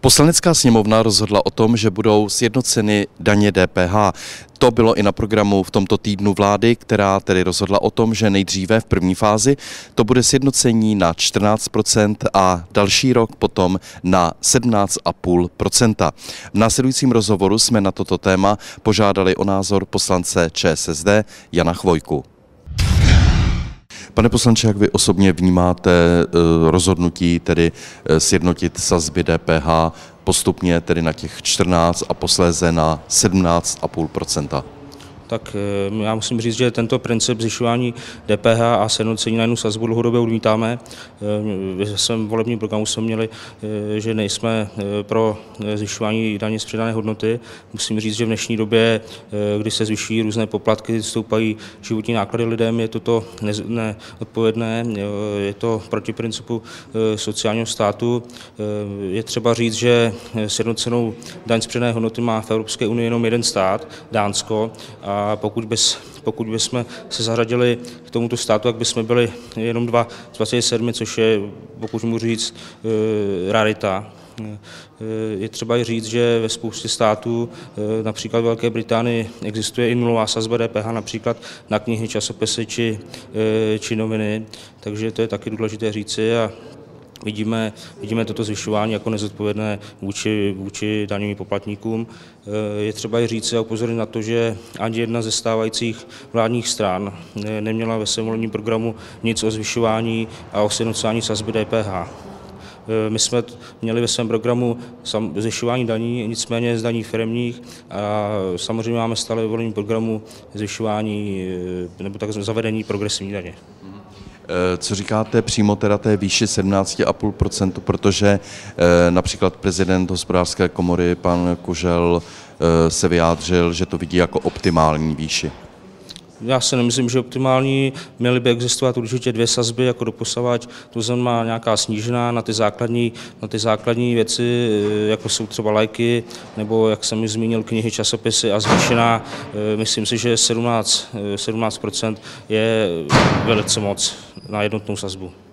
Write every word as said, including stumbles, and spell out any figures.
Poslanecká sněmovna rozhodla o tom, že budou sjednoceny daně D P H. To bylo i na programu v tomto týdnu vlády, která tedy rozhodla o tom, že nejdříve v první fázi to bude sjednocení na čtrnáct procent a další rok potom na sedmnáct celá pět procenta. V následujícím rozhovoru jsme na toto téma požádali o názor poslance Č S S D Jana Chvojku. Pane poslanče, jak vy osobně vnímáte rozhodnutí tedy sjednotit sazby D P H postupně tedy na těch čtrnáct a posléze na sedmnáct celá pět procenta? Tak já musím říct, že tento princip zvyšování D P H a sjednocení na jednu sazbu dlouhodobě odmítáme. Ve svém volebním programu jsme měli, že nejsme pro zvyšování daně z přidané hodnoty. Musím říct, že v dnešní době, kdy se zvyšují různé poplatky, stoupají životní náklady lidem, je toto neodpovědné, je to proti principu sociálního státu. Je třeba říct, že sjednocenou daň z přidané hodnoty má v Evropské unii jenom jeden stát, Dánsko. A pokud, bys, pokud bychom se zařadili k tomuto státu, tak bychom byli jenom dva z dvaceti sedmi, což je, pokud můžu říct, rarita. Je třeba i říct, že ve spoustě států, například v Velké Británii, existuje i nulová sazba D P H, například na knihy, časopisy či, či noviny, takže to je taky důležité říci. A Vidíme, vidíme toto zvyšování jako nezodpovědné vůči, vůči daňovým poplatníkům. Je třeba i říct a upozornit na to, že ani jedna ze stávajících vládních stran neměla ve svém volebním programu nic o zvyšování a o sjednocování sazby D P H. My jsme měli ve svém programu zvyšování daní, nicméně z daní firemních, a samozřejmě máme stále ve volebním programu zvyšování nebo tak zavedení progresivní daně. Co říkáte přímo teda té výši sedmnáct celá pět procenta, protože eh, například prezident hospodářské komory, pan Kužel, eh, se vyjádřil, že to vidí jako optimální výši? Já si nemyslím, že optimální. Měly by existovat určitě dvě sazby, jako doposavad. To znamená nějaká snížená na ty základní, na ty základní věci, jako jsou třeba lajky, nebo, jak jsem ji zmínil, knihy, časopisy, a zvýšená. Myslím si, že sedmnáct procent je velice moc na jednotnou sazbu.